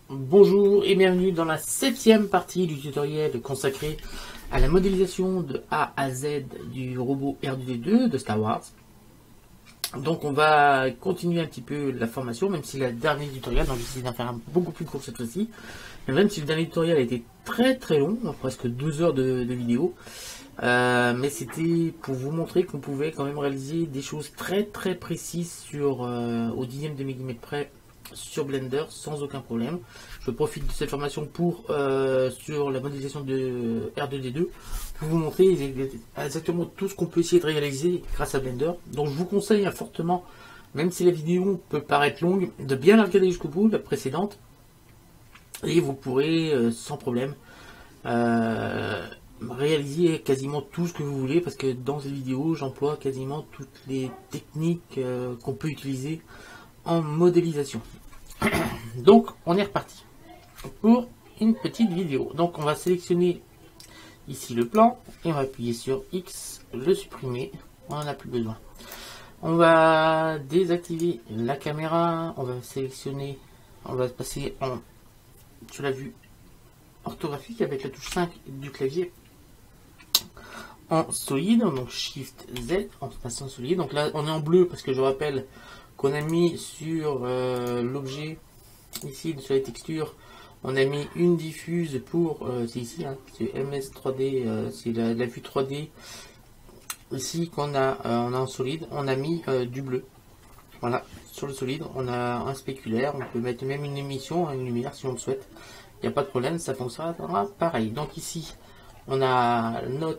Bonjour et bienvenue dans la 7e partie du tutoriel consacré à la modélisation de A à Z du robot R2D2 de Star Wars. Donc on va continuer un petit peu la formation, même si le dernier tutoriel, donc j'essaie d'en faire un beaucoup plus court cette fois-ci, même si le dernier tutoriel a été très long, presque 12 heures de vidéo, mais c'était pour vous montrer qu'on pouvait quand même réaliser des choses très précises sur au dixième de millimètre près sur Blender sans aucun problème. Je profite de cette formation pour sur la modélisation de R2D2 pour vous montrer exactement tout ce qu'on peut essayer de réaliser grâce à Blender. Donc je vous conseille fortement, même si la vidéo peut paraître longue, de bien la regarder jusqu'au bout, la précédente, et vous pourrez sans problème réaliser quasiment tout ce que vous voulez, parce que dans cette vidéo j'emploie quasiment toutes les techniques qu'on peut utiliser en modélisation. Donc on est reparti pour une petite vidéo. Donc on va sélectionner ici le plan et on va appuyer sur X, le supprimer, on n'en a plus besoin. On va désactiver la caméra, on va sélectionner, on va passer sur la vue orthographique avec la touche 5 du clavier en solide, donc Shift Z en façon solide. Donc là on est en bleu parce que je rappelle qu'on a mis sur l'objet ici sur les textures, on a mis une diffuse pour c'est ici hein, c'est MS3D, c'est la vue 3D ici qu'on a on a en solide, on a mis du bleu. Voilà, sur le solide on a un spéculaire, on peut mettre même une émission, une lumière si on le souhaite, il n'y a pas de problème, ça fonctionnera pareil. Donc ici on a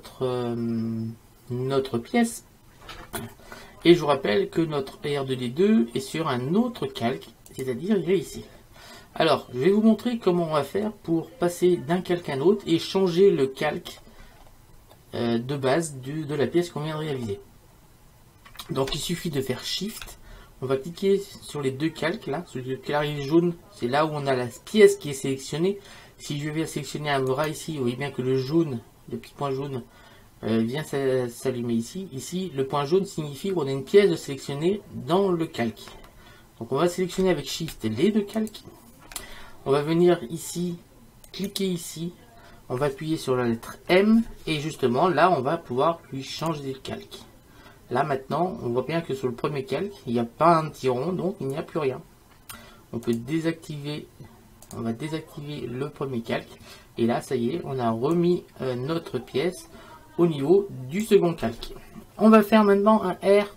notre pièce. Et je vous rappelle que notre R2D2 est sur un autre calque, c'est-à-dire il est ici. Alors, je vais vous montrer comment on va faire pour passer d'un calque à un autre et changer le calque de base de la pièce qu'on vient de réaliser. Donc il suffit de faire Shift, on va cliquer sur les deux calques là, sur le clavier jaune, c'est là où on a la pièce qui est sélectionnée. Si je vais sélectionner un bras ici, vous voyez bien que le jaune, le petit point jaune, vient s'allumer ici. Ici, le point jaune signifie qu'on a une pièce de sélectionner dans le calque. Donc on va sélectionner avec Shift les deux calques. On va venir ici, cliquer ici. On va appuyer sur la lettre M. Et justement, là, on va pouvoir lui changer le calque. Là, maintenant, on voit bien que sur le premier calque, il n'y a pas un petit rond, donc il n'y a plus rien. On peut désactiver. On va désactiver le premier calque. Et là, ça y est, on a remis notre pièce au niveau du second calque. On va faire maintenant un R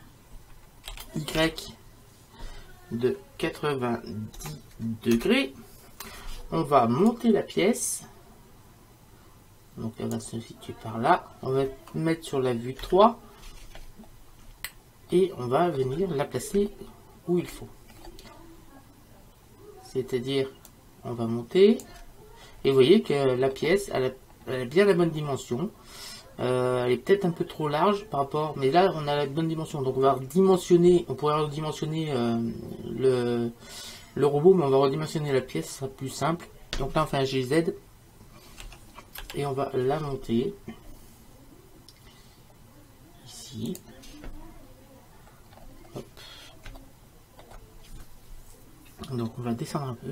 Y de 90 degrés. On va monter la pièce. Donc elle va se situer par là. On va mettre sur la vue 3. Et on va venir la placer où il faut. C'est-à-dire, on va monter. Et vous voyez que la pièce, elle a bien la bonne dimension. Elle est peut-être un peu trop large par rapport, mais là on a la bonne dimension, donc on va redimensionner, on pourrait redimensionner le robot, mais on va redimensionner la pièce, ce sera plus simple. Donc là on fait un GZ et on va la monter ici. Hop. Donc on va descendre un peu.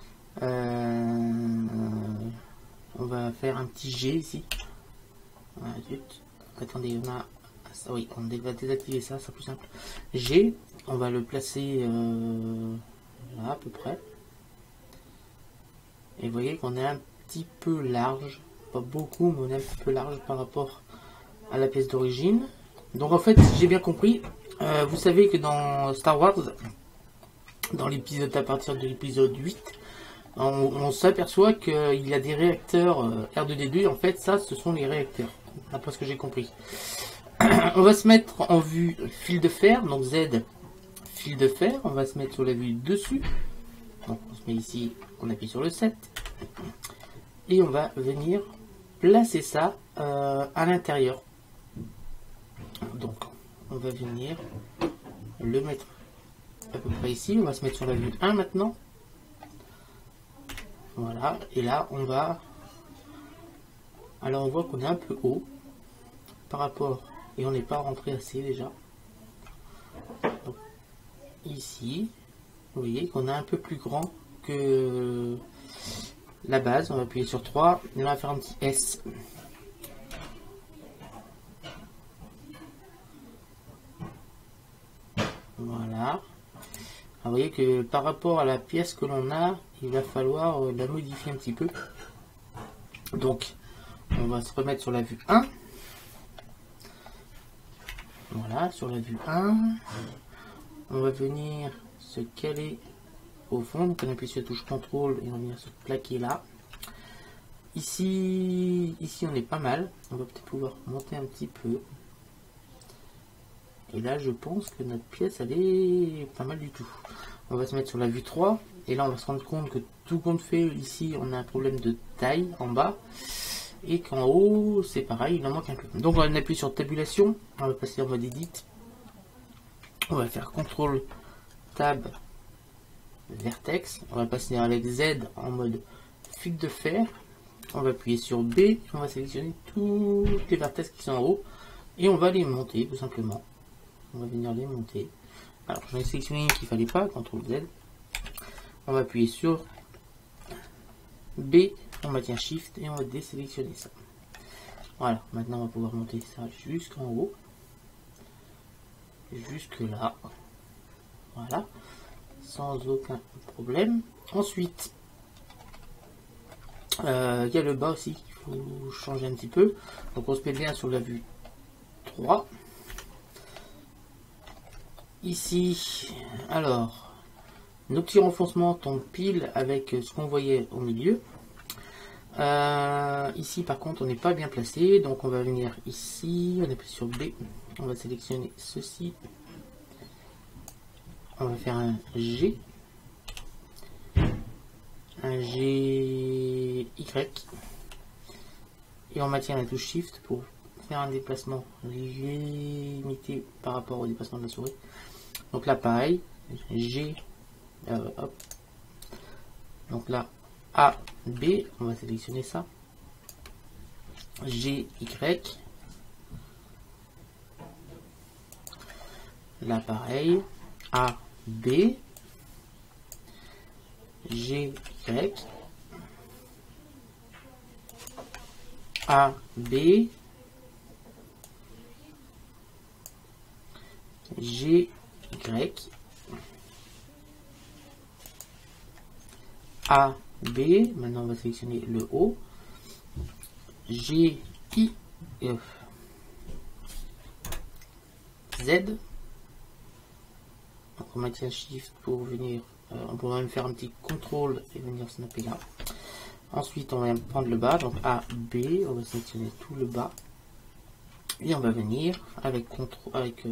On va faire un petit G ici. Voilà, attendez, on a ça, oui, on va désactiver ça, c'est plus simple. G, on va le placer là à peu près. Et vous voyez qu'on est un petit peu large, pas beaucoup, mais on est un petit peu large par rapport à la pièce d'origine. Donc en fait, si j'ai bien compris, vous savez que dans Star Wars, dans l'épisode à partir de l'épisode 8, on s'aperçoit qu'il y a des réacteurs R2D2, en fait ça ce sont les réacteurs, d'après ce que j'ai compris. On va se mettre en vue fil de fer, donc Z, fil de fer, on va se mettre sur la vue dessus. Donc on se met ici, on appuie sur le 7. Et on va venir placer ça à l'intérieur. Donc on va venir le mettre à peu près ici, on va se mettre sur la vue 1 maintenant. Voilà, et là on va, alors on voit qu'on est un peu haut par rapport, et on n'est pas rentré assez déjà. Donc, ici, vous voyez qu'on est un peu plus grand que la base. On va appuyer sur 3 et on va faire un petit S. Voilà. Alors, vous voyez que par rapport à la pièce que l'on a, il va falloir la modifier un petit peu. Donc, on va se remettre sur la vue 1. Voilà, sur la vue 1. On va venir se caler au fond. Donc, on appuie sur la touche contrôle et on va venir se plaquer là. Ici, on est pas mal. On va peut-être pouvoir monter un petit peu. Et là, je pense que notre pièce, elle est pas mal du tout. On va se mettre sur la vue 3. Et là, on va se rendre compte que tout compte fait, ici, on a un problème de taille en bas. Et qu'en haut, c'est pareil, il en manque un peu. Donc, on va appuyer sur tabulation. On va passer en mode edit. On va faire CTRL Tab Vertex. On va passer avec Z en mode fuite de fer. On va appuyer sur B. Et on va sélectionner toutes les vertex qui sont en haut. Et on va les monter, tout simplement. On va venir les monter. Alors, j'en ai sélectionné une qu'il ne fallait pas, CTRL Z. On va appuyer sur B, on maintient Shift et on va désélectionner ça. Voilà, maintenant on va pouvoir monter ça jusqu'en haut. Jusque là. Voilà, sans aucun problème. Ensuite, il y a le bas aussi qu'il faut changer un petit peu. Donc on se met bien sur la vue 3. Ici, alors, nos petits renfoncements tombent pile avec ce qu'on voyait au milieu. Ici, par contre, on n'est pas bien placé. Donc, on va venir ici. On appuie sur B. On va sélectionner ceci. On va faire un G. Un GY. Et on maintient la touche Shift pour faire un déplacement limité par rapport au déplacement de la souris. Donc là, pareil. G. Hop. Donc là, A, B, on va sélectionner ça. G, Y. Là, pareil. A, B. G, Y. A, B. G, Y. A, B, maintenant on va sélectionner le haut, G, I, F, Z, donc on maintient Shift pour venir, on pourrait même faire un petit contrôle et venir snapper là. Ensuite on va prendre le bas, donc A, B, on va sélectionner tout le bas, et on va venir avec contrôle, avec,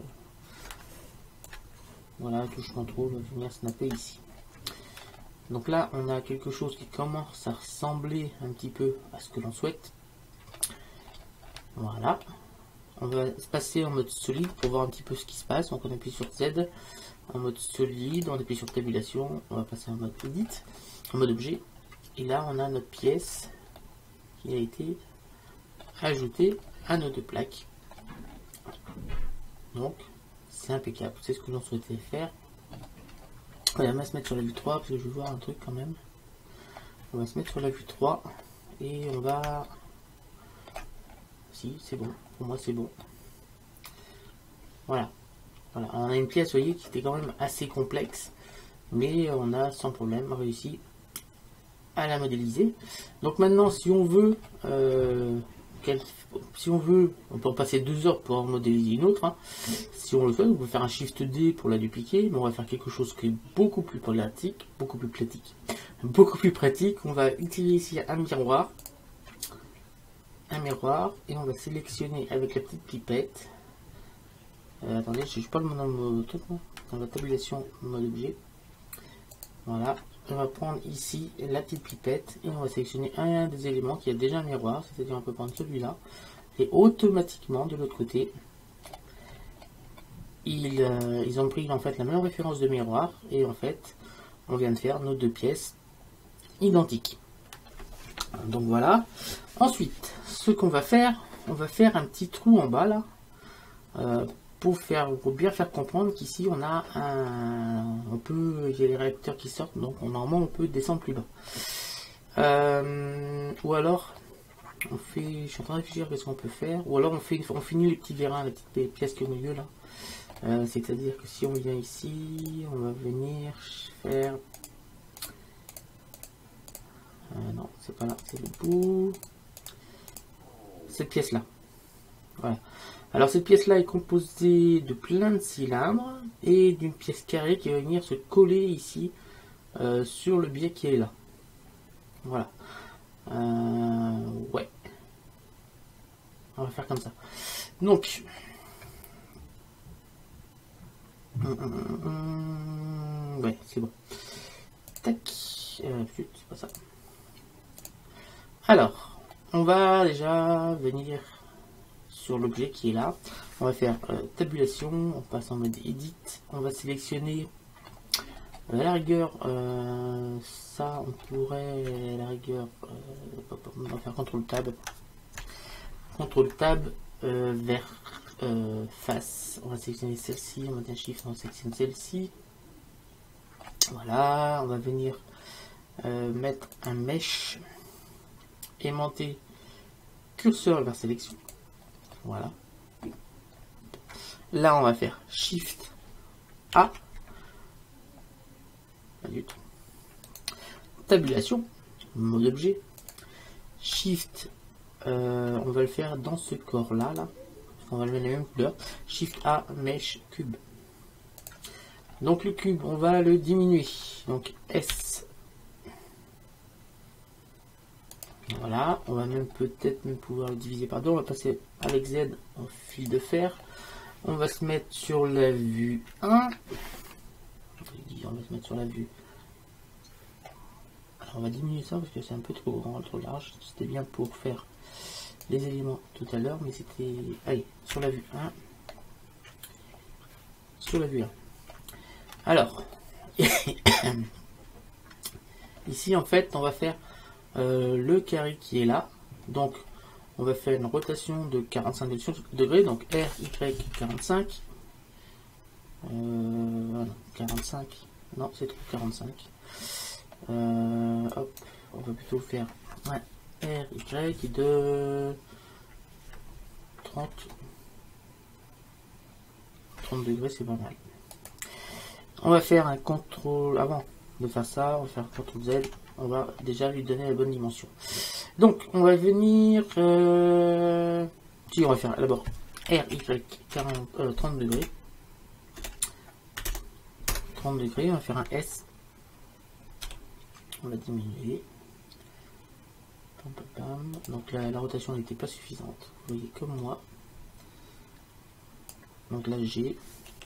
voilà, touche contrôle, on va venir snapper ici. Donc là, on a quelque chose qui commence à ressembler un petit peu à ce que l'on souhaite. Voilà. On va se passer en mode solide pour voir un petit peu ce qui se passe. Donc on appuie sur Z en mode solide, on appuie sur tabulation, on va passer en mode edit, en mode objet. Et là, on a notre pièce qui a été ajoutée à nos deux plaques. Donc, c'est impeccable. C'est ce que l'on souhaitait faire. Voilà, on va se mettre sur la vue 3 parce que je veux voir un truc quand même. On va se mettre sur la vue 3 et on va... Si, c'est bon. Pour moi, c'est bon. Voilà. Voilà. On a une pièce, vous voyez, qui était quand même assez complexe. Mais on a sans problème réussi à la modéliser. Donc maintenant, si on veut... on peut en passer 2 heures pour en modéliser une autre. Hein. Si on le fait, on peut faire un Shift D pour la dupliquer, mais on va faire quelque chose qui est beaucoup plus pratique, beaucoup plus pratique. On va utiliser ici un miroir, et on va sélectionner avec la petite pipette. Attendez, je ne sais pas le mode truc, dans la tabulation mode objet. Voilà. On va prendre ici la petite pipette et on va sélectionner un des éléments qui a déjà un miroir, c'est-à-dire on peut prendre celui-là et automatiquement de l'autre côté ils ont pris en fait la même référence de miroir et en fait on vient de faire nos deux pièces identiques. Donc voilà. Ensuite, ce qu'on va faire, on va faire un petit trou en bas là pour bien faire comprendre qu'ici on a il y a les réacteurs qui sortent, donc normalement on peut descendre plus bas. Ou alors je suis en train de réfléchir à ce qu'on peut faire, ou alors on finit les petits vérins, les petites pièces qui est au milieu là. C'est-à-dire que si on vient ici, on va venir faire... non, c'est pas là, c'est le bout. Cette pièce là. Voilà. Alors cette pièce là est composée de plein de cylindres et d'une pièce carrée qui va venir se coller ici sur le biais qui est là. Voilà. Ouais. On va faire comme ça. Donc... ouais, c'est bon. Tac. C'est pas ça. Alors, on va déjà venir sur l'objet qui est là. On va faire tabulation. On passe en mode edit. On va sélectionner à la rigueur. Ça, on pourrait à la rigueur. On va faire CTRL Tab. CTRL Tab vers face. On va sélectionner celle-ci. On va mettre un Shift. On sélectionne celle-ci. Voilà. On va venir mettre un mesh, aimanté, curseur vers sélection. Voilà. Là, on va faire Shift A. Pas du tout. Tabulation, mode objet. Shift, on va le faire dans ce corps là. On va le mettre la même couleur. Shift A, mesh, cube. Donc le cube, on va le diminuer. Donc S. Voilà, on va même peut-être pouvoir le diviser par deux. On va passer avec Z en fil de fer. On va se mettre sur la vue 1. On va se mettre sur la vue. Alors on va diminuer ça parce que c'est un peu trop grand, trop large. C'était bien pour faire les éléments tout à l'heure, mais c'était... Allez, sur la vue 1. Sur la vue 1. Alors, ici en fait, on va faire le carré qui est là. Donc, on va faire une rotation de 45 degrés. Donc, R, Y, 45. 45. Non, c'est trop 45. Hop, on va plutôt faire R, Y de 30 degrés, c'est pas mal. On va faire un contrôle avant de faire ça, on va faire CTRL Z, on va déjà lui donner la bonne dimension. Donc on va venir on va faire d'abord R, Y 30 degrés. 30 degrés, on va faire un S. On va diminuer. Donc la rotation n'était pas suffisante. Vous voyez comme moi. Donc là G.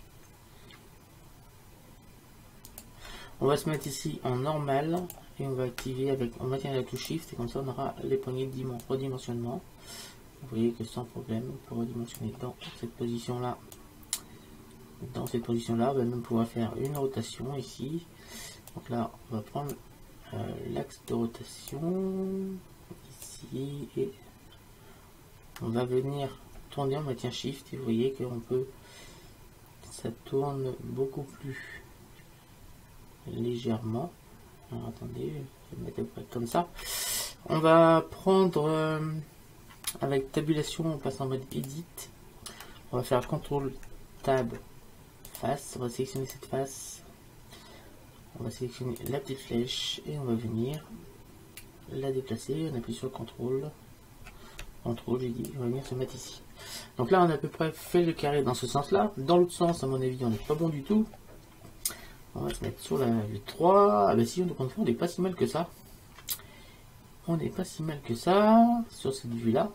On va se mettre ici en normal et on va activer avec, on maintient la touche Shift et comme ça on aura les poignées de redimensionnement. Vous voyez que sans problème, on peut redimensionner dans cette position là. Dans cette position là, on va même pouvoir faire une rotation ici. Donc là, on va prendre l'axe de rotation ici et on va venir tourner, on maintient Shift et vous voyez qu'on peut, ça tourne beaucoup plus légèrement. Alors attendez, je vais mettre à peu près comme ça. On va prendre avec tabulation, on passe en mode edit. On va faire CTRL Tab face, on va sélectionner cette face. On va sélectionner la petite flèche et on va venir la déplacer. On appuie sur CTRL. CTRL, j'ai dit, on va venir se mettre ici. Donc là, on a à peu près fait le carré dans ce sens-là. Dans l'autre sens, à mon avis, on n'est pas bon du tout. On va se mettre sur la vue 3. Ah bah si, on n'est pas si mal que ça. On n'est pas si mal que ça sur cette vue-là.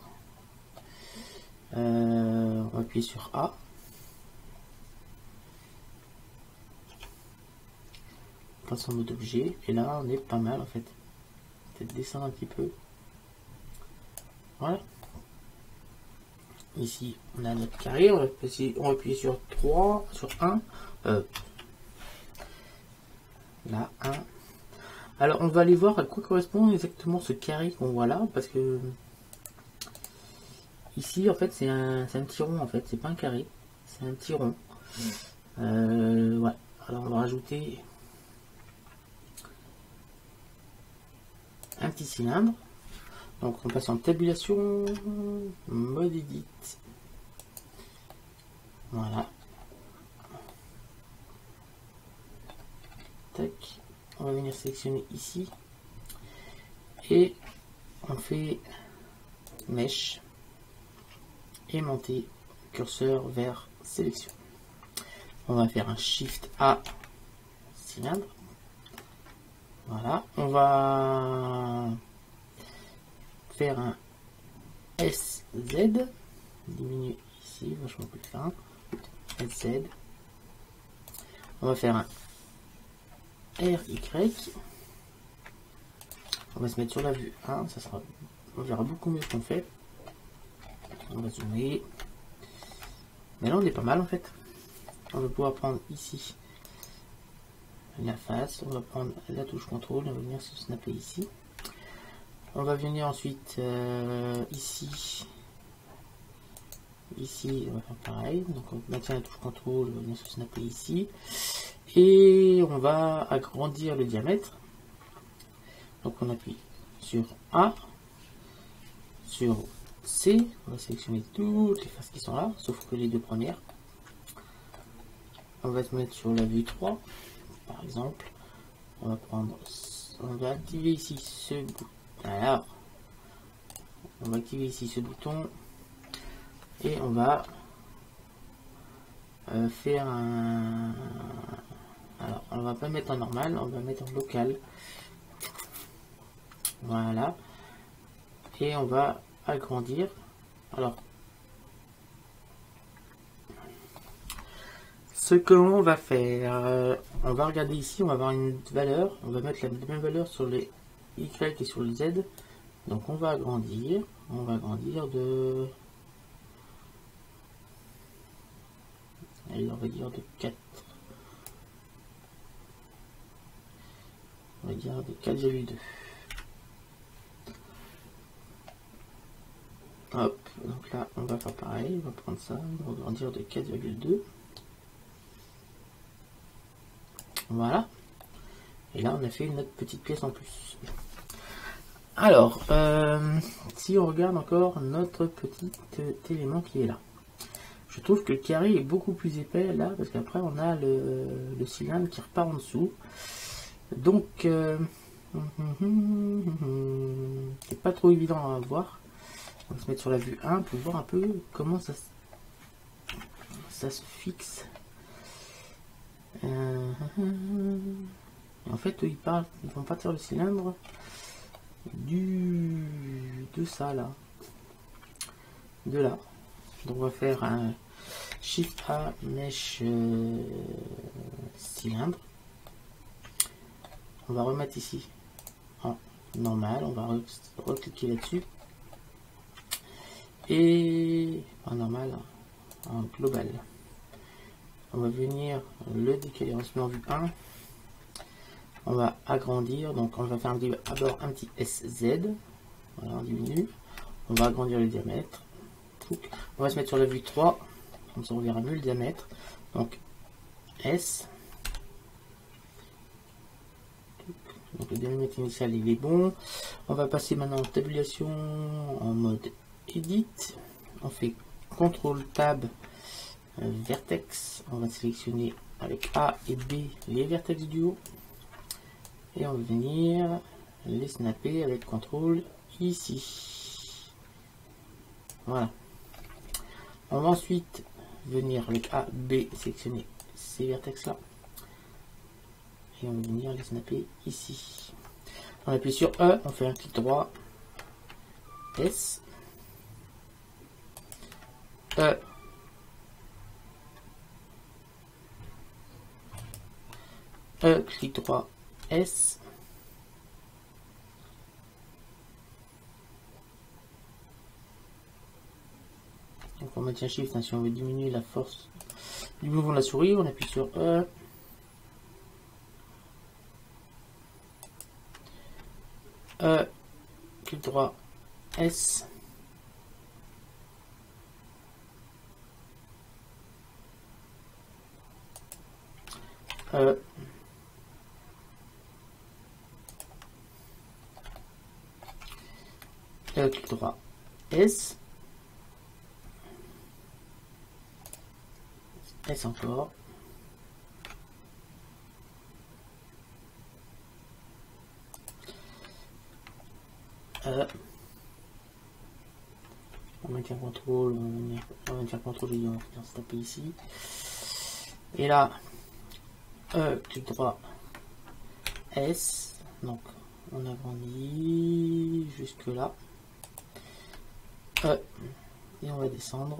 On va appuyer sur A. On passe en mode objet. Et là, on est pas mal en fait. Peut-être descendre un petit peu. Voilà. Ici, on a notre carré. On va appuyer sur 3, sur 1. Là, 1. Alors, on va aller voir à quoi correspond exactement ce carré qu'on voit là, parce que ici, en fait, c'est un petit rond, en fait, c'est pas un carré. C'est un petit rond. Ouais. Alors on va rajouter un petit cylindre. Donc on passe en tabulation, mode edit. Voilà. Tac. On va venir sélectionner ici. Et on fait mèche et monter curseur vers sélection. On va faire un Shift A cylindre. Voilà. On va faire un SZ. Diminuer ici, vachement plus fin. SZ. On va faire un RY. On va se mettre sur la vue 1. Ça sera, on verra beaucoup mieux ce qu'on fait. On va zoomer. Mais là on est pas mal en fait. On va pouvoir prendre ici la face, on va prendre la touche contrôle, on va venir se snapper ici. On va venir ensuite ici, on va faire pareil. Donc on maintient la touche contrôle, on va venir se snapper ici. Et on va agrandir le diamètre. Donc on appuie sur A, sur C, on va sélectionner toutes les faces qui sont là, sauf que les deux premières. On va se mettre sur la vue 3, par exemple. On va prendre, on va activer ici ce bouton. Alors, on va activer ici ce bouton et on va faire un. Alors, on va pas mettre en normal, on va mettre en local. Voilà. Et on va agrandir. Alors, ce que l'on va faire, on va regarder ici, on va avoir une valeur, on va mettre la même valeur sur les Y et sur les Z. Donc on va agrandir de, allez, on va dire de 4. On va dire de 4,2. Hop, donc là on va faire pareil, on va prendre ça, on va agrandir de 4,2. Voilà. Et là, on a fait notre petite pièce en plus. Alors, si on regarde encore notre petit élément qui est là. Je trouve que le carré est beaucoup plus épais là, parce qu'après, on a le cylindre qui repart en dessous. Donc, c'est pas trop évident à voir. On va se mettre sur la vue 1 pour voir un peu comment ça se fixe. En fait, ils vont partir le cylindre de ça là, de là. Donc on va faire un Shift A mèche cylindre. On va remettre ici en normal. On va recliquer là-dessus et en normal, en global. On va venir le décaler, on se met en vue 1. On va agrandir, donc on va faire d'abord un petit SZ. Voilà, on diminue. On va agrandir le diamètre. On va se mettre sur la vue 3. Comme ça on verra mieux le diamètre. Donc S. Donc le diamètre initial il est bon. On va passer maintenant en tabulation en mode Edit. On fait CTRL Tab. Vertex, on va sélectionner avec A et B les vertex du haut et on va venir les snapper avec CTRL ici. Voilà. On va ensuite venir avec A, B, sélectionner ces vertex là et on va venir les snapper ici. On appuie sur E, on fait un clic droit, S, E, clic droit, S. Donc on maintient Shift, hein, si on veut diminuer la force du mouvement de la souris, on appuie sur E. E, clic droit, S. Clic droit S, S encore, on maintient contrôle, on maintient contrôle et on va se taper ici. Et là, clic droit S, donc on agrandit jusque là. Et on va descendre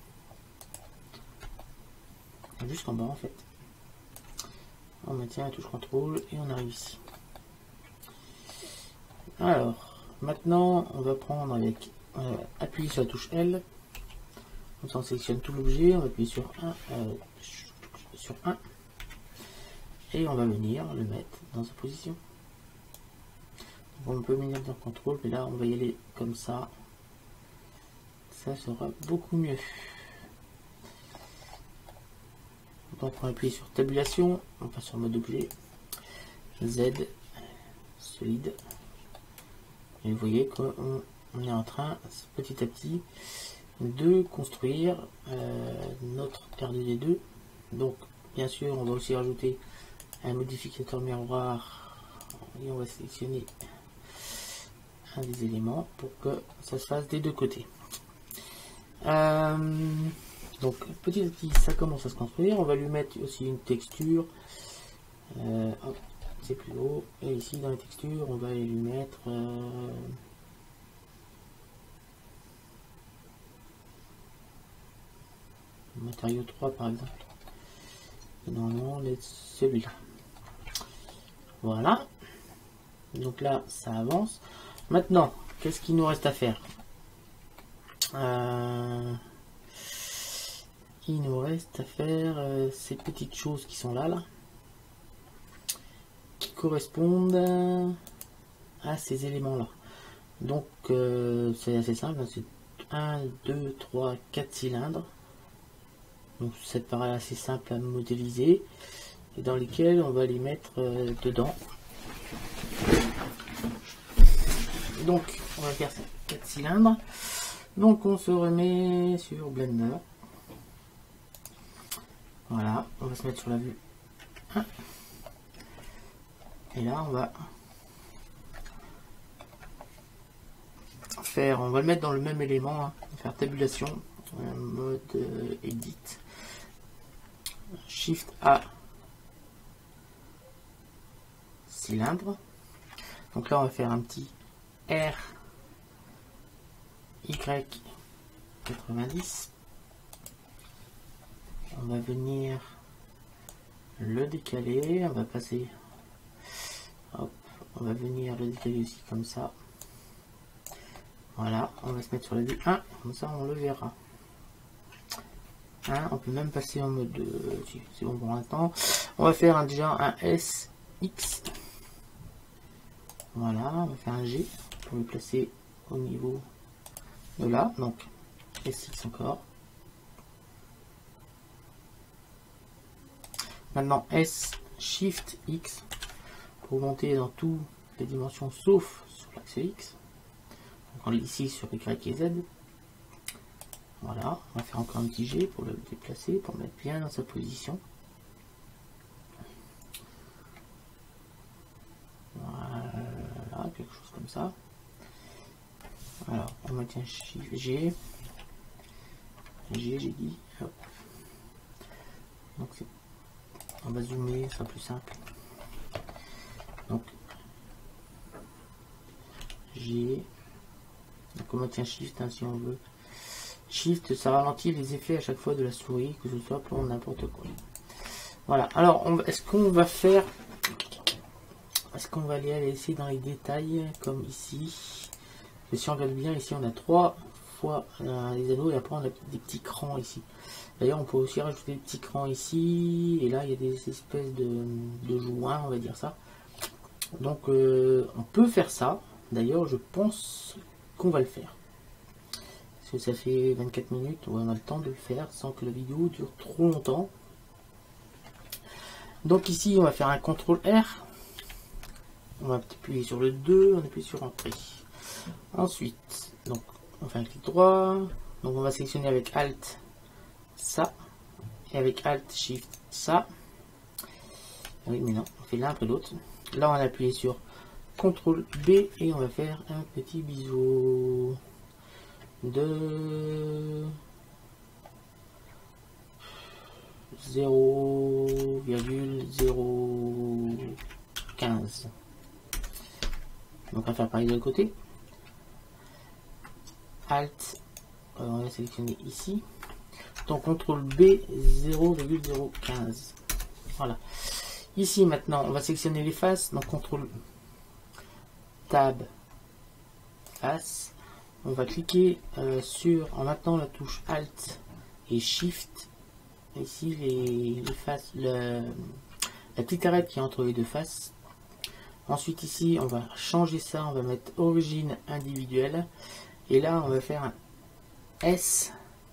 jusqu'en bas en fait. On maintient la touche contrôle et on arrive ici. Alors, maintenant on va prendre avec appuyer sur la touche L. Comme ça on sélectionne tout l'objet, on va appuyer sur 1 et on va venir le mettre dans sa position. Donc on peut venir dans le contrôle, mais là on va y aller comme ça. Ça sera beaucoup mieux. Donc on appuie sur tabulation, on passe sur mode objet, Z, solide. Et vous voyez qu'on est en train petit à petit de construire notre R2D2. Donc bien sûr on va aussi rajouter un modificateur miroir et on va sélectionner un des éléments pour que ça se fasse des deux côtés. Donc petit à petit ça commence à se construire. On va lui mettre aussi une texture, c'est plus haut, et ici dans les textures on va aller lui mettre matériau 3 par exemple, et normalement celui-là. Voilà, donc là ça avance. Maintenant qu'est-ce qu'il nous reste à faire? Il nous reste à faire ces petites choses qui sont là, qui correspondent à ces éléments là. Donc c'est assez simple, c'est 1, 2, 3, 4 cylindres. Donc ça paraît assez simple à modéliser et dans lesquels on va les mettre dedans. Donc on va faire 4 cylindres. Donc on se remet sur Blender. Voilà, on va se mettre sur la vue 1. Et là on va faire, on va le mettre dans le même élément, hein. On va faire tabulation, mode edit, Shift A, cylindre. Donc là on va faire un petit R Y 90. On va venir le décaler, on va passer, hop, on va venir le décaler aussi comme ça. Voilà, on va se mettre sur la vue 1, comme ça on le verra. On peut même passer en mode, c'est bon pour l'instant. On va faire déjà un SX. Voilà, on va faire un G pour le placer au niveau de là, donc SX encore. Maintenant S Shift X pour monter dans toutes les dimensions sauf sur l'axe X. Donc on est ici sur Y et Z. Voilà, on va faire encore un petit G pour le déplacer, pour le mettre bien dans sa position. Voilà, quelque chose comme ça. Alors, on maintient Shift G. G, j'ai dit. Hop. Donc, on va zoomer, ce sera plus simple. Donc, G. Donc, on maintient Shift hein, si on veut. Shift, ça ralentit les effets à chaque fois de la souris, que ce soit pour n'importe quoi. Voilà. Alors, est-ce qu'on va faire... Est-ce qu'on va aller essayer dans les détails, comme ici? Et si on regarde bien, ici, on a 3 fois les anneaux, et après, on a des petits crans ici. D'ailleurs, on peut aussi rajouter des petits crans ici, et là, il y a des espèces de joints, on va dire ça. Donc, on peut faire ça. D'ailleurs, je pense qu'on va le faire. Parce que ça fait 24 minutes, on a le temps de le faire sans que la vidéo dure trop longtemps. Donc ici, on va faire un CTRL R. On va appuyer sur le 2, on appuie sur Entrée. Ensuite, donc, on fait un clic droit. Donc on va sélectionner avec Alt ça. Et avec Alt Shift ça. Oui, mais non, on fait l'un après l'autre. Là, on a appuyé sur CTRL B et on va faire un petit biseau de 0,015. Donc on va faire pareil de l'autre côté. Alt, on va sélectionner ici. Donc CTRL B 0,015. Voilà. Ici maintenant, on va sélectionner les faces. Donc CTRL Tab face. On va cliquer en maintenant la touche Alt et Shift. Ici les faces, la petite arête qui est entre les deux faces. Ensuite ici, on va changer ça. On va mettre origine individuelle. Et là, on va faire un S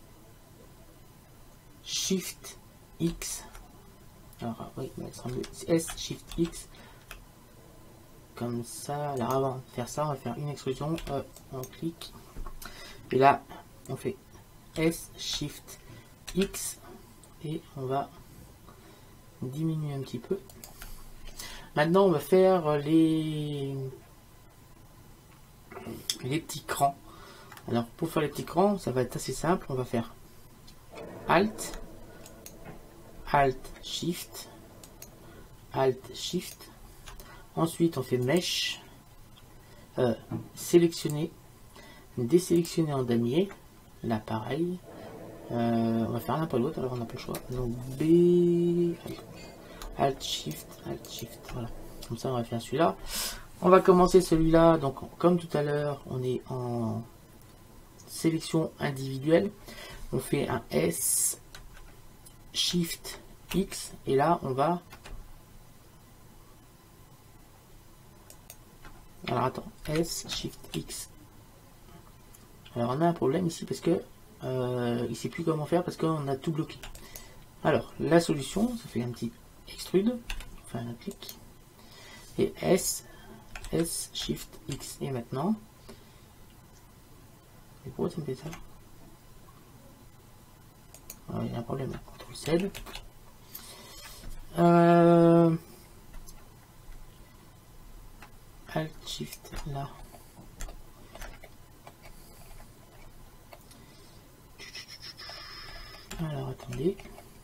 Shift X. Alors oui, S Shift X. Comme ça. Alors avant de faire ça, on va faire une extrusion. On clique. Et là, on fait S Shift X. Et on va diminuer un petit peu. Maintenant, on va faire les petits crans. Alors, pour faire les petits crans, ça va être assez simple. On va faire Alt, Alt, Shift, Alt, Shift. Ensuite, on fait Mesh, sélectionner, désélectionner en damier. Là, pareil. On va faire l'un pas l'autre, alors on n'a pas le choix. Donc, B, Alt, Shift, Alt, Shift. Voilà. Comme ça, on va faire celui-là. On va commencer celui-là. Donc, comme tout à l'heure, on est en sélection individuelle. On fait un S Shift X et là on va, alors attends, S Shift X. Alors on a un problème ici parce que il ne sait plus comment faire parce qu'on a tout bloqué. Alors la solution, ça fait un petit extrude, enfin un clic et S Shift X. Et maintenant, et pourquoi ça me fait ça? Il y a un problème, CTRL Z. Alt Shift là. Alors attendez.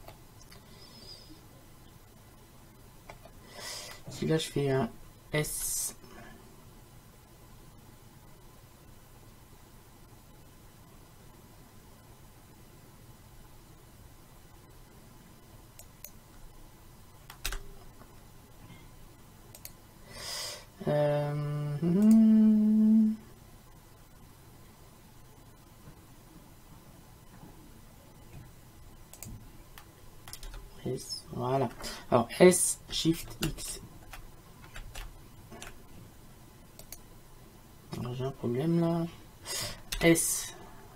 Si là je fais un S. S, voilà. Alors S Shift X. J'ai un problème là. S.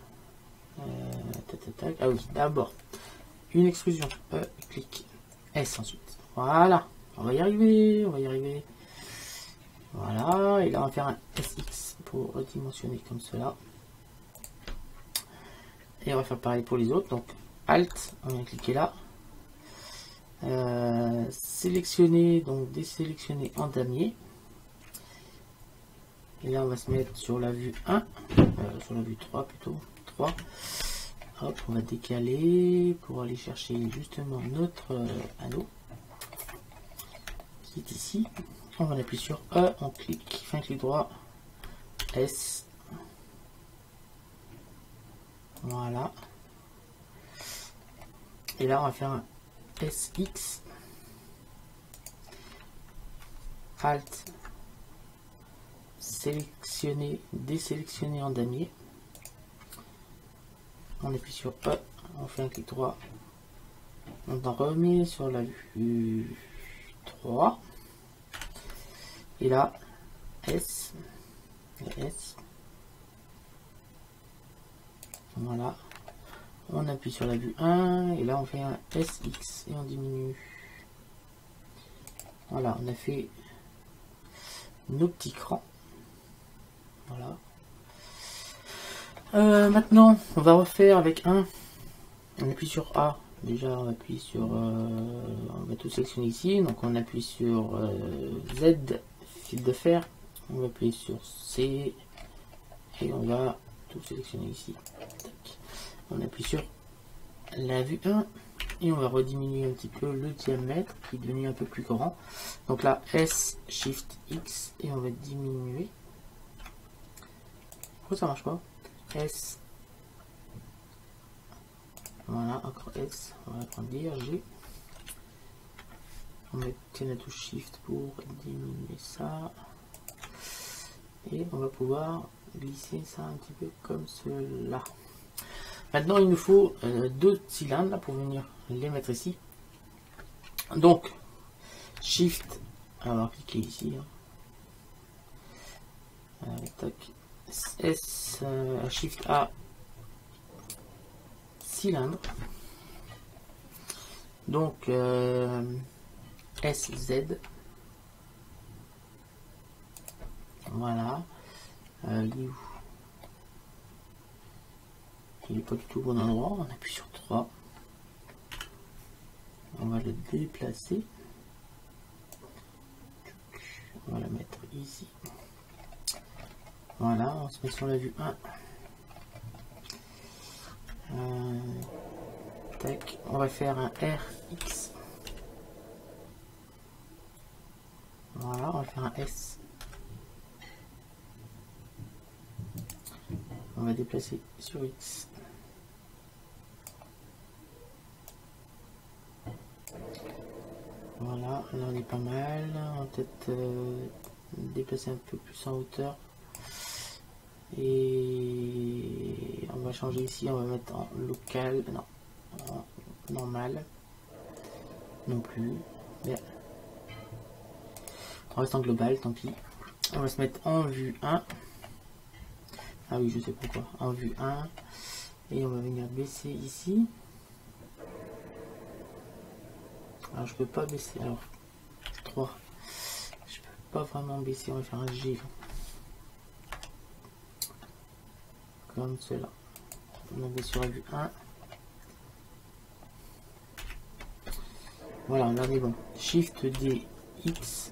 Ah oui, d'abord une extrusion. Clic. S ensuite. Voilà. On va y arriver. On va y arriver. Voilà. Et là, on va faire un SX pour redimensionner comme cela. Et on va faire pareil pour les autres. Donc, Alt, on vient cliquer là. Sélectionner, donc désélectionner en damier. Et là, on va se mettre sur la vue 1. Sur la vue 3 plutôt. 3. Hop, on va décaler pour aller chercher justement notre anneau qui est ici. On va appuyer sur E, on clique, fin clic droit, S. Voilà. Et là, on va faire un SX. Alt. Sélectionner, désélectionner en damier. On appuie sur E, on fait un clic droit. On en remet sur la vue 3. Et là, S. S. Voilà. On appuie sur la vue 1 et là on fait un SX et on diminue. Voilà, on a fait nos petits crans. Voilà. Maintenant, on va refaire avec on appuie sur A. Déjà, on appuie sur, on va tout sélectionner ici. Donc, on appuie sur Z, fil de fer. On va appuyer sur C et on va tout sélectionner ici. Tac. On appuie sur la vue 1 et on va rediminuer un petit peu le diamètre qui est devenu un peu plus grand. Donc là, S, Shift X et on va diminuer. Pourquoi ça marche pas? S. Voilà, encore S. On va prendre G. On va mettre la touche Shift pour diminuer ça. Et on va pouvoir glisser ça un petit peu comme cela. Maintenant, il nous faut deux cylindres là, pour venir les mettre ici. Donc, Shift, on va cliquer ici. Tac. S, Shift A, cylindre. Donc, SZ. Voilà. Il est où? Il n'est pas du tout au bon endroit. On appuie sur 3. On va le déplacer. On va la mettre ici. Voilà, on se met sur la vue 1. Tac, on va faire un RX. Voilà, on va faire un S. On va déplacer sur X. Voilà, là on est pas mal. On va peut-être déplacer un peu plus en hauteur. Et on va changer ici, on va mettre en local, non, en normal, non plus. Mais on reste en global, tant pis. On va se mettre en vue 1. Ah oui, je sais pourquoi. En vue 1. Et on va venir baisser ici. Alors je peux pas baisser. Alors 3. Je peux pas vraiment baisser. On va faire un G. Comme cela. On va sur la vue 1. Voilà, là on est bon. Shift D X.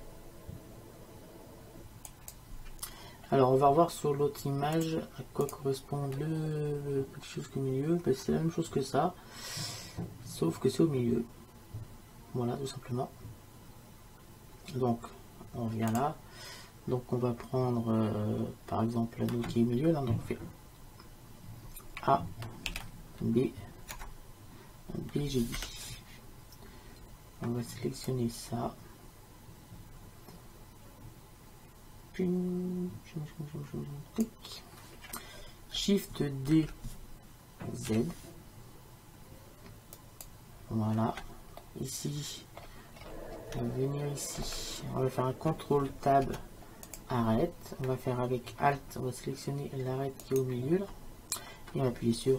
Alors on va revoir sur l'autre image à quoi correspond le petit chose au milieu. Ben, c'est la même chose que ça, sauf que c'est au milieu. Voilà, tout simplement. Donc on revient là. Donc on va prendre par exemple l'anneau qui est au milieu. Là, donc on fait A, B, B, G, I. On va sélectionner ça. Shift D, Z. Voilà. Ici, on va venir ici. On va faire un CTRL Tab, arrête. On va faire avec Alt. On va sélectionner l'arrête qui est au milieu là. Et on va appuyer sur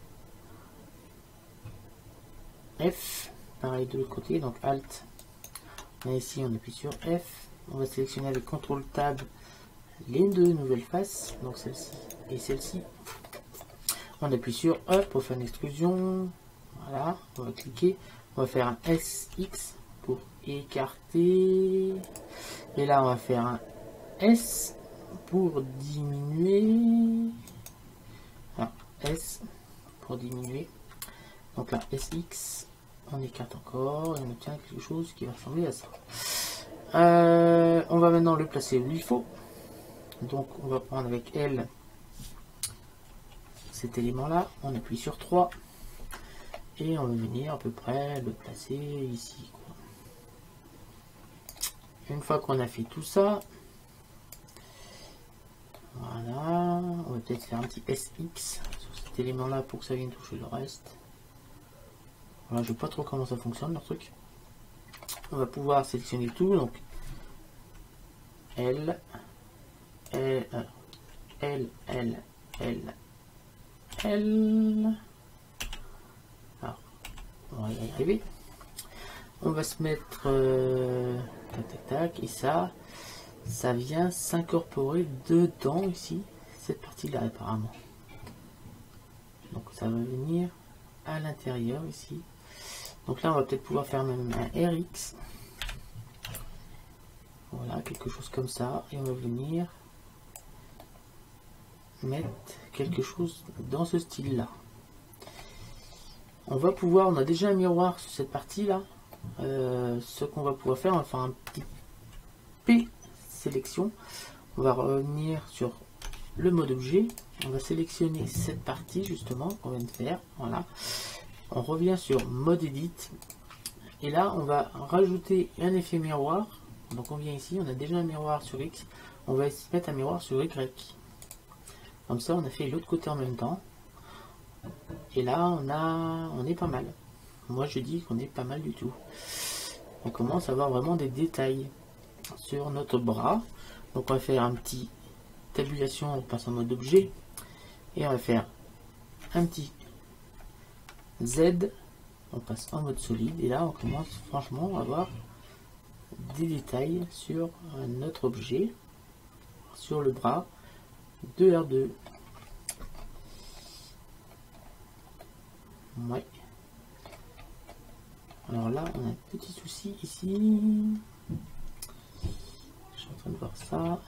F. Pareil de l'autre côté. Donc Alt. Et ici, on appuie sur F. On va sélectionner avec CTRL Tab les deux nouvelles faces, donc celle-ci et celle-ci. On appuie sur E pour faire une extrusion. Voilà, on va cliquer. On va faire un SX pour écarter. Et là, on va faire un S pour diminuer. Alors, S pour diminuer. Donc là, SX, on écarte encore et on obtient quelque chose qui va ressembler à ça. On va maintenant le placer où il faut. Donc on va prendre avec L cet élément là, on appuie sur 3 et on va venir à peu près le placer ici, quoi. Une fois qu'on a fait tout ça, voilà, on va peut-être faire un petit SX sur cet élément là pour que ça vienne toucher le reste. Voilà, je ne sais pas trop comment ça fonctionne leur truc. On va pouvoir sélectionner tout, donc L, L, L, L, L, L. Alors, on va y arriver. On va se mettre tac tac tac, et ça vient s'incorporer dedans ici, cette partie là apparemment. Donc ça va venir à l'intérieur ici. Donc là on va peut-être pouvoir faire même un RX. Voilà, quelque chose comme ça, et on va venir mettre quelque chose dans ce style là. On va pouvoir, on a déjà un miroir sur cette partie là. Ce qu'on va pouvoir faire, on va faire un petit P sélection. On va revenir sur le mode objet. On va sélectionner cette partie justement qu'on vient de faire. Voilà. On revient sur mode edit. Et là, on va rajouter un effet miroir. Donc on vient ici, on a déjà un miroir sur X. On va se mettre un miroir sur Y. Comme ça, on a fait l'autre côté en même temps. Et là, on est pas mal. Moi, je dis qu'on est pas mal du tout. On commence à avoir vraiment des détails sur notre bras. Donc, on va faire un petit tabulation, on passe en mode objet. Et on va faire un petit Z. On passe en mode solide. Et là, on commence franchement à avoir des détails sur notre objet, sur le bras de R2. Ouais. Alors là, on a un petit souci ici. Je suis en train de voir ça.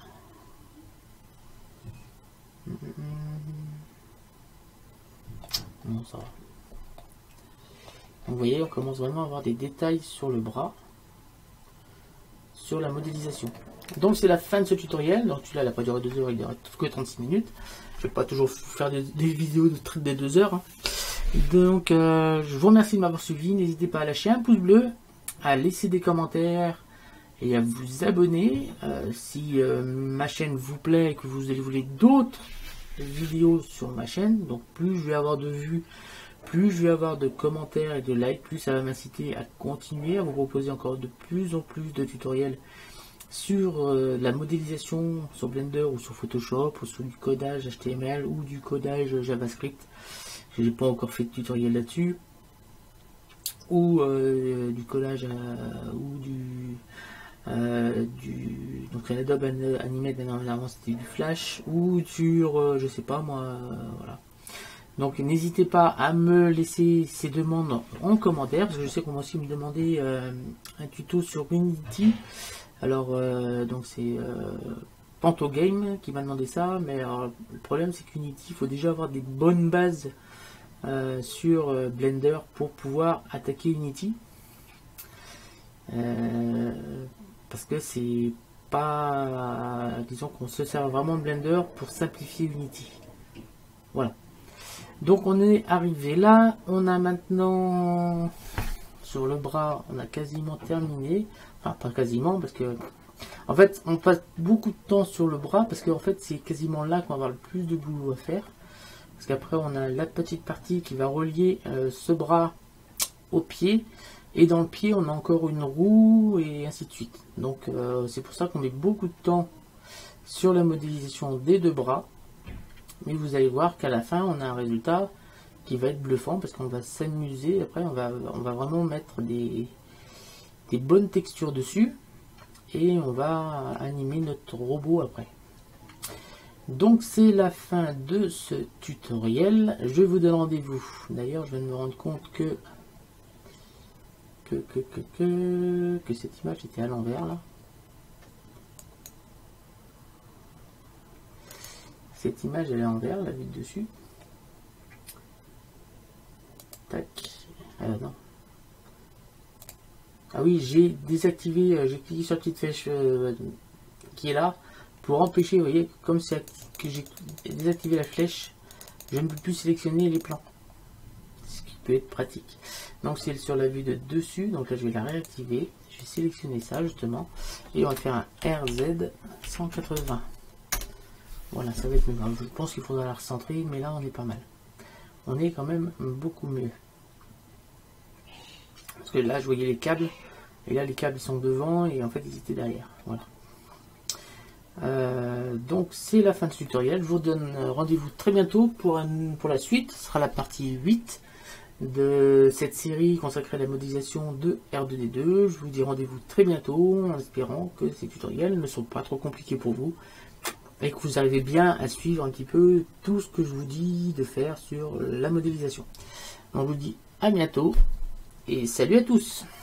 Non, ça va. Donc, vous voyez, on commence vraiment à avoir des détails sur le bras, sur la modélisation. Donc, c'est la fin de ce tutoriel. Donc, celui-là, il n'a pas duré 2 heures, il durera que 36 minutes. Je ne vais pas toujours faire des vidéos de 2 heures. Hein. Donc, je vous remercie de m'avoir suivi. N'hésitez pas à lâcher un pouce bleu, à laisser des commentaires et à vous abonner. Si ma chaîne vous plaît et que vous voulez d'autres vidéos sur ma chaîne, donc plus je vais avoir de vues, plus je vais avoir de commentaires et de likes, plus ça va m'inciter à continuer à vous proposer encore de plus en plus de tutoriels sur la modélisation sur Blender ou sur Photoshop ou sur du codage HTML ou du codage JavaScript. Je n'ai pas encore fait de tutoriel là-dessus, ou du collage ou donc Adobe Animate, dernièrement c'était du Flash, ou sur je sais pas moi, voilà. Donc n'hésitez pas à me laisser ces demandes en commentaire, parce que je sais qu'on va aussi me demander un tuto sur Unity. Alors donc c'est Pantogame qui m'a demandé ça, mais alors, le problème c'est qu'Unity, il faut déjà avoir des bonnes bases sur Blender pour pouvoir attaquer Unity, parce que c'est pas, disons qu'on se sert vraiment de Blender pour simplifier Unity. Voilà, donc on est arrivé là. On a maintenant sur le bras, on a quasiment terminé, enfin pas quasiment, parce que en fait on passe beaucoup de temps sur le bras, parce qu'en fait c'est quasiment là qu'on va avoir le plus de boulot à faire. Parce qu'après on a la petite partie qui va relier ce bras au pied, et dans le pied on a encore une roue et ainsi de suite. Donc c'est pour ça qu'on met beaucoup de temps sur la modélisation des deux bras, mais vous allez voir qu'à la fin on a un résultat qui va être bluffant, parce qu'on va s'amuser. Après on va vraiment mettre des bonnes textures dessus, et on va animer notre robot après. Donc c'est la fin de ce tutoriel. Je vous donne rendez-vous. D'ailleurs, je viens de me rendre compte que cette image était à l'envers là. Cette image elle est à l'envers, la vue de dessus. Tac. Non. Ah oui, j'ai désactivé, j'ai cliqué sur la petite flèche qui est là, pour empêcher, vous voyez, comme c'est que j'ai désactivé la flèche, je ne peux plus sélectionner les plans, ce qui peut être pratique. Donc c'est sur la vue de dessus, donc là je vais la réactiver, je vais sélectionner ça justement, et on va faire un RZ 180. Voilà, ça va être mieux. Je pense qu'il faudra la recentrer, mais là on est pas mal. On est quand même beaucoup mieux. Parce que là je voyais les câbles, et là les câbles sont devant, et en fait ils étaient derrière. Voilà. Donc c'est la fin de ce tutoriel. Je vous donne rendez-vous très bientôt pour la suite. Ce sera la partie 8 de cette série consacrée à la modélisation de R2D2. Je vous dis rendez-vous très bientôt en espérant que ces tutoriels ne sont pas trop compliqués pour vous et que vous arrivez bien à suivre un petit peu tout ce que je vous dis de faire sur la modélisation. On vous dit à bientôt et salut à tous.